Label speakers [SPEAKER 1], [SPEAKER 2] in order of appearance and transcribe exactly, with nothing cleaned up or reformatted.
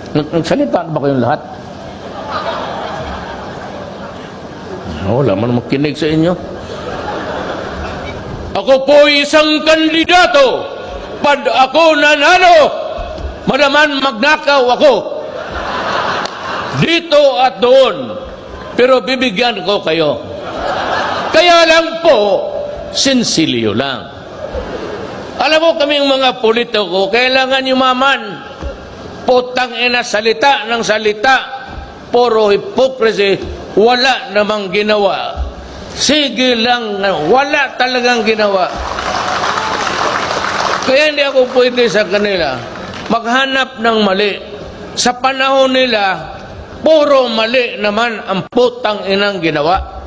[SPEAKER 1] Nagsalita na ba kayong lahat? Wala man makinig sa inyo. Ako po isang kandidato. Pag ako nanalo, madaman magnakaw ako. Dito at doon. Pero bibigyan ko kayo. Kaya lang po, sinsilyo lang. Alam mo kaming mga politiko, kailangan yumaman. Putang ina, salita ng salita. Puro hypocrisy, wala namang ginawa. Sige lang, wala talagang ginawa. Kaya hindi ako pwede sa kanila maghanap ng mali. Sa panahon nila, puro mali naman ang putang inang ginawa.